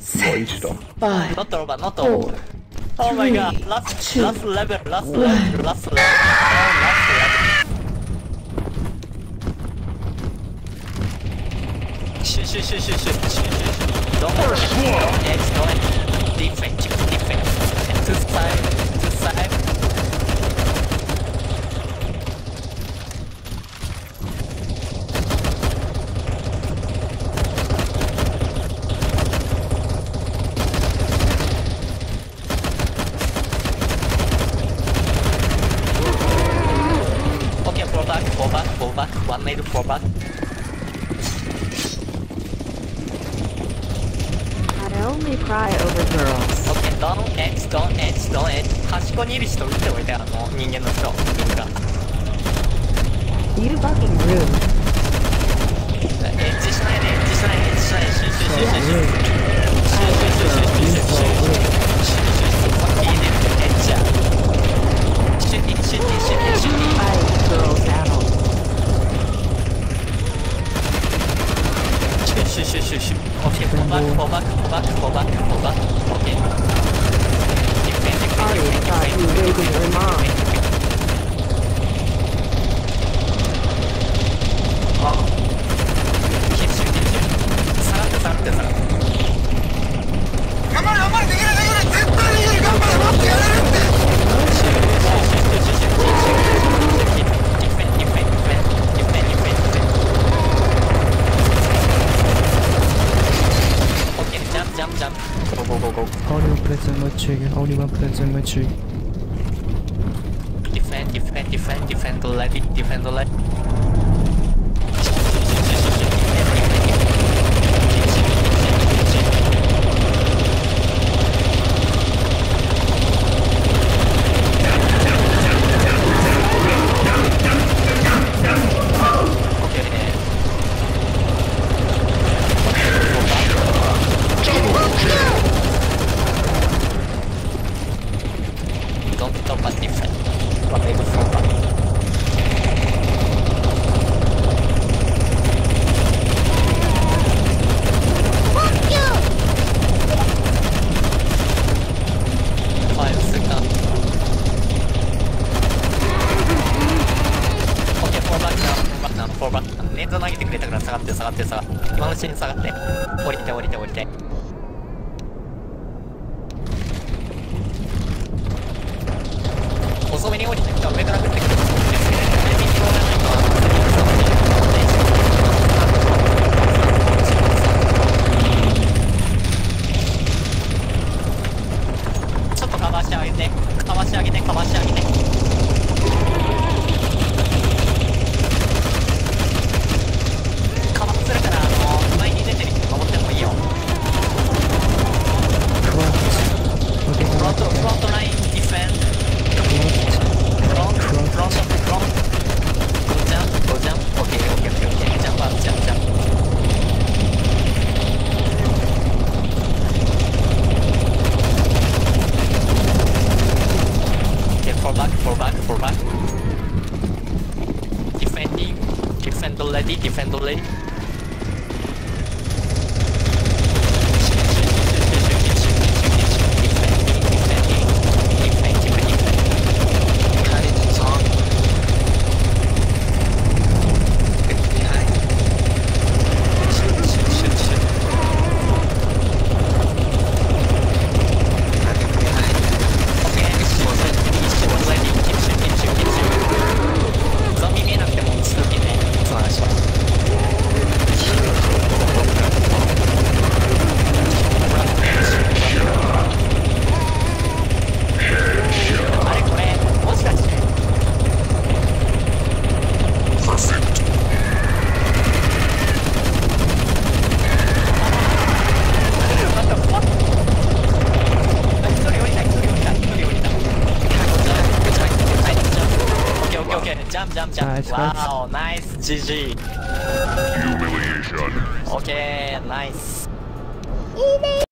6, Five, not over, not over. Oh my god, last level, last level, last level. Shoot. Don't edge, defense. To side. Okay, fall back. One made fall back. Only cry over girls. Okay, don't edge. 端っこにいる人撃っておいて、人間の人、みんな。 You fucking rude. エッジしないで。シュー。いいね、エッジや。シューティング。 I girls battle. シュー。Okay, fall back. Okay. Sorry, I thought you raped your mom. Keep shooting. 下がって。 頑張れできる絶対できる頑張れ待ってやれるって Jump. Go. Only one person my tree. Defend the lady. Don't stop at defend. But they will fall back. Fall back. レンズ投げてくれたから下がって。今のうちに下がって。降りて。遅めに降りてきた上から降ってくる。ちょっとかわしてあげて。かわするから前に出てる人守ってもいいよ。フロントラインディフェンド。Front. Go jump. Okay. Jump up. Okay, fall back. Defend the lady. Jump. Wow, nice. GG. Humiliation. Okay, nice.